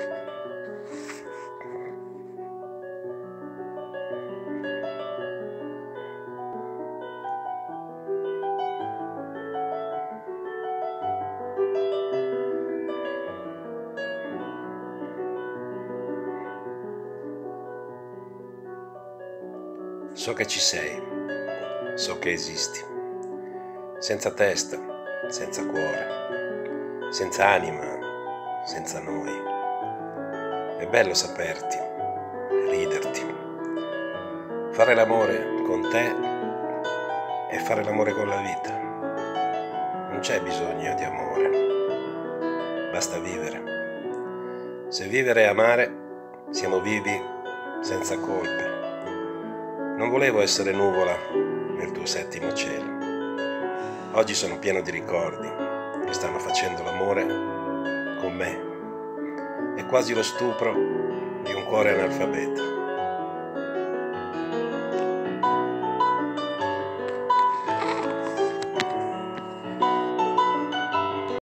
So che ci sei, so che esisti, senza testa, senza cuore, senza anima, senza noi. È bello saperti, riderti, fare l'amore con te e fare l'amore con la vita. Non c'è bisogno di amore, basta vivere. Se vivere è amare, siamo vivi senza colpe. Non volevo essere nuvola nel tuo settimo cielo. Oggi sono pieno di ricordi che stanno facendo l'amore con me. È quasi lo stupro di un cuore analfabeta.